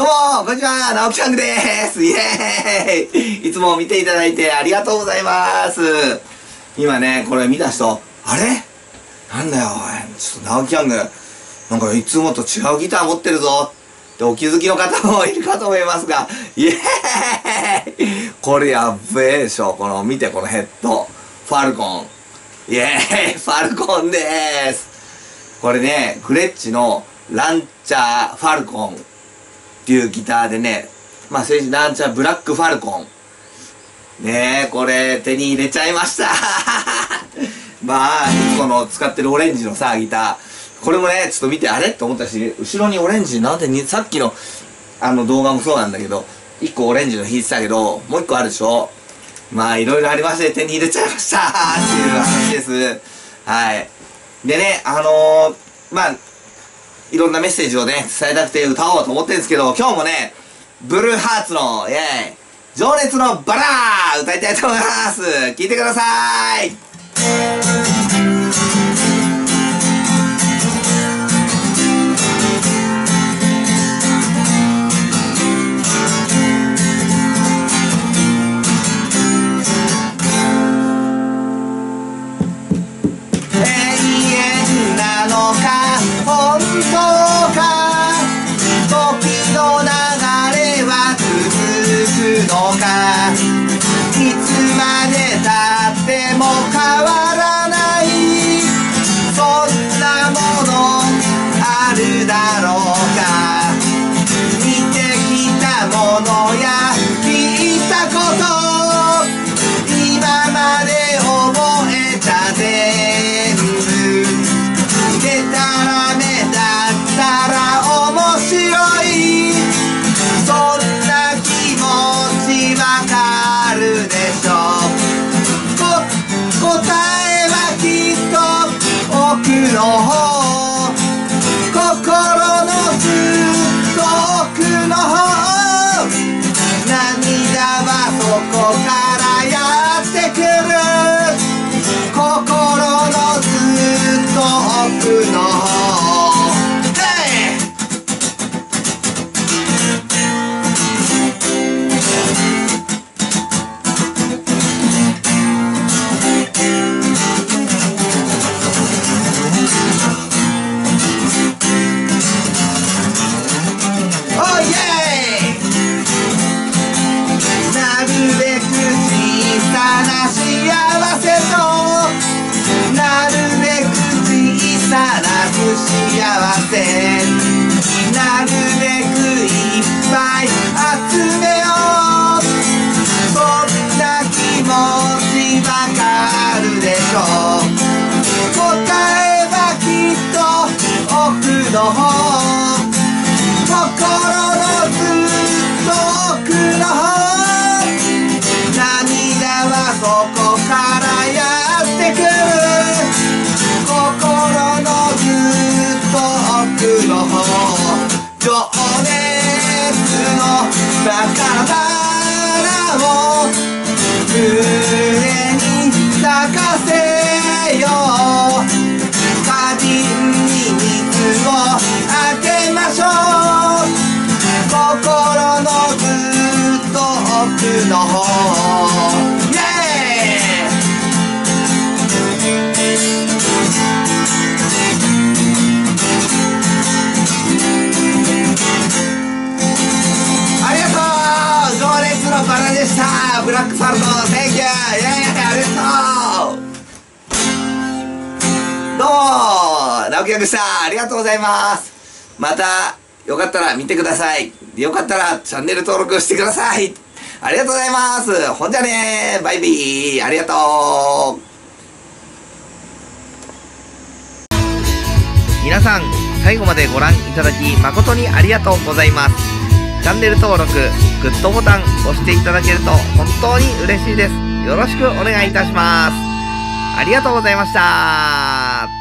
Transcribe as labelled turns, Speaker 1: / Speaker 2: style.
Speaker 1: どうも、こんにちは、直樹チャングでーす。イエーイ。いつも見ていただいてありがとうございます。今ね、これ見た人、あれなんだよ、ちょっと直樹チャング、なんかいつもと違うギター持ってるぞってお気づきの方もいるかと思いますが、イエーイ。これやっべえでしょ。この、見て、このヘッド。ファルコン。イエーイ、ファルコンでーす。これね、グレッチのランチャーファルコンっていうギターでね、まあ、正式ランチャーブラックファルコン。ねえ、これ手に入れちゃいました。まあ、この使ってるオレンジのさ、ギター。これもね、ちょっと見て、あれって思ったし、後ろにオレンジ、なんでに、さっきの動画もそうなんだけど、一個オレンジの弾いてたけど、もう一個あるでしょ。まあ、いろいろありまして手に入れちゃいましたっていう話です。はい。でね、まあ、いろんなメッセージをね、伝えたくて歌おうと思ってるんですけど、今日もね、ブルーハーツの、イェーイ、情熱のバラー歌いたいと思います。聴いてください。いつまでたっても変わらない、そんなものあるだろうか。見てきたものや聞いたこと、今まで覚えた全部、でたらめだったら面白い、そんな気持ちわかるでしょう。答えはきっと奥の方、心のずっと奥の方、涙はそこからやってくる、心のずっと奥の方。幸せなるべくいっぱい集めよう、そんな気持ちわかるでしょう。答えはきっと奥の方、心のずっと奥の方、涙はそこからやってくる、心のずっと奥の方、情熱のバカバラを胸に咲かせよう、花瓶に水をあげましょう、心のずっと奥の方。イエーイ。バラでした。ブラックファルコン、センキュー。イエーイ、ありがとう。どうも、直樹でした。ありがとうございます。また、よかったら見てください。よかったらチャンネル登録してください。ありがとうございます。ほんじゃねー。バイビー。ありがとう。皆さん、最後までご覧いただき誠にありがとうございます。チャンネル登録、グッドボタン押していただけると本当に嬉しいです。よろしくお願いいたします。ありがとうございました。